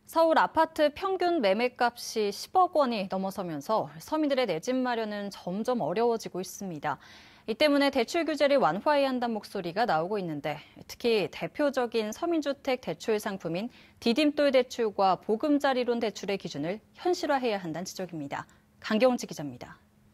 서울 아파트 평균 매매값이 10억 원이 넘어서면서 서민들의 내 집 마련은 점점 어려워지고 있습니다. 이 때문에 대출 규제를 완화해야 한다는 목소리가 나오고 있는데 특히 대표적인 서민주택 대출 상품인 디딤돌 대출과 보금자리론 대출의 기준을 현실화해야 한다는 지적입니다. 강경지 기자입니다.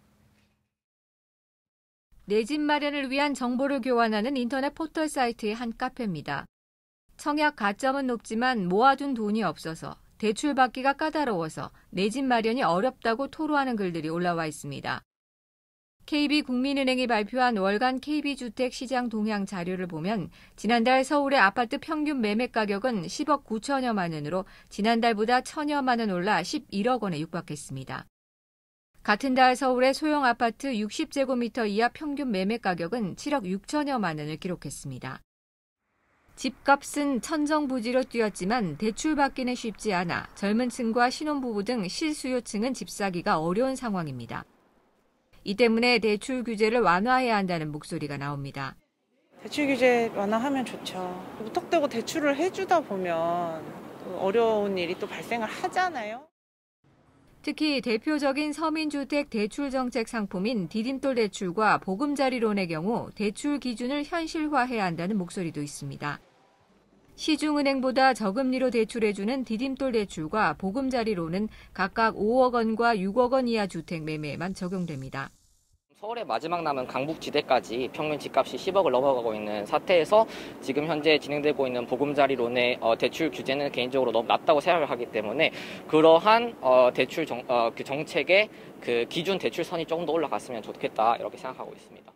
내 집 마련을 위한 정보를 교환하는 인터넷 포털 사이트의 한 카페입니다. 청약 가점은 높지만 모아둔 돈이 없어서 대출 받기가 까다로워서 내 집 마련이 어렵다고 토로하는 글들이 올라와 있습니다. KB국민은행이 발표한 월간 KB주택 시장 동향 자료를 보면 지난달 서울의 아파트 평균 매매 가격은 10억 9천여만 원으로 지난달보다 1천여만 원 올라 11억 원에 육박했습니다. 같은 달 서울의 소형 아파트 60제곱미터 이하 평균 매매 가격은 7억 6천여만 원을 기록했습니다. 집값은 천정부지로 뛰었지만 대출 받기는 쉽지 않아 젊은 층과 신혼부부 등 실수요층은 집 사기가 어려운 상황입니다. 이 때문에 대출 규제를 완화해야 한다는 목소리가 나옵니다. 대출 규제 완화하면 좋죠. 무턱대고 대출을 해주다 보면 또 어려운 일이 또 발생을 하잖아요. 특히 대표적인 서민주택 대출 정책 상품인 디딤돌 대출과 보금자리론의 경우 대출 기준을 현실화해야 한다는 목소리도 있습니다. 시중은행보다 저금리로 대출해주는 디딤돌 대출과 보금자리론은 각각 5억 원과 6억 원 이하 주택 매매에만 적용됩니다. 서울의 마지막 남은 강북지대까지 평균 집값이 10억을 넘어가고 있는 사태에서 지금 현재 진행되고 있는 보금자리론의 대출 규제는 개인적으로 너무 낮다고 생각을 하기 때문에 그러한 대출 정책의 그 기준 대출선이 조금 더 올라갔으면 좋겠다 이렇게 생각하고 있습니다.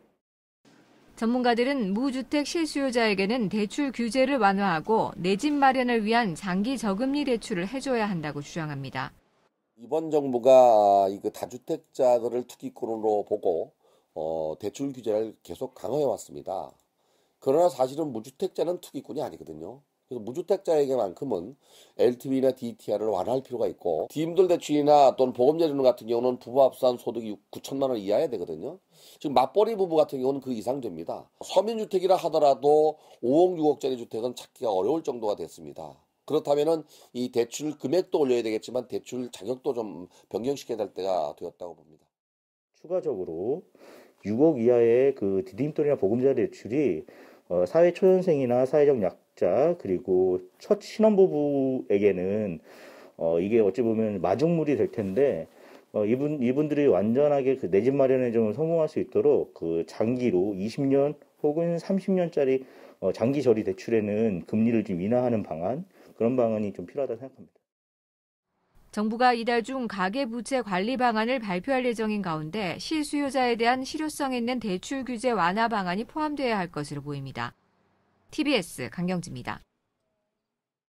전문가들은 무주택 실수요자에게는 대출 규제를 완화하고 내 집 마련을 위한 장기 저금리 대출을 해줘야 한다고 주장합니다. 이번 정부가 다주택자들을 투기꾼으로 보고 대출 규제를 계속 강화해 왔습니다. 그러나 사실은 무주택자는 투기꾼이 아니거든요. 그래서 무주택자에게만큼은 LTV나 DTI를 완화할 필요가 있고 디딤돌 대출이나 또는 보금자리론 같은 경우는 부부 합산 소득이 9천만 원 이하야 되거든요. 지금 맞벌이 부부 같은 경우는 그 이상 됩니다. 서민주택이라 하더라도 5억, 6억짜리 주택은 찾기가 어려울 정도가 됐습니다. 그렇다면은 이 대출 금액도 올려야 되겠지만 대출 자격도 좀 변경시켜야 될 때가 되었다고 봅니다. 추가적으로 6억 이하의 그 디딤돌이나 보금자리 대출이 사회 초년생이나 사회적 약자 그리고 첫 신혼부부에게는 이게 어찌 보면 마중물이 될 텐데 이분들이 완전하게 그 내 집 마련에 좀 성공할 수 있도록 그 장기로 20년 혹은 30년짜리 장기 저리 대출에는 금리를 좀 인하하는 방안 그런 방안이 좀 필요하다고 생각합니다. 정부가 이달 중 가계부채 관리 방안을 발표할 예정인 가운데 실수요자에 대한 실효성 있는 대출 규제 완화 방안이 포함되어야 할 것으로 보입니다. TBS 강경지입니다.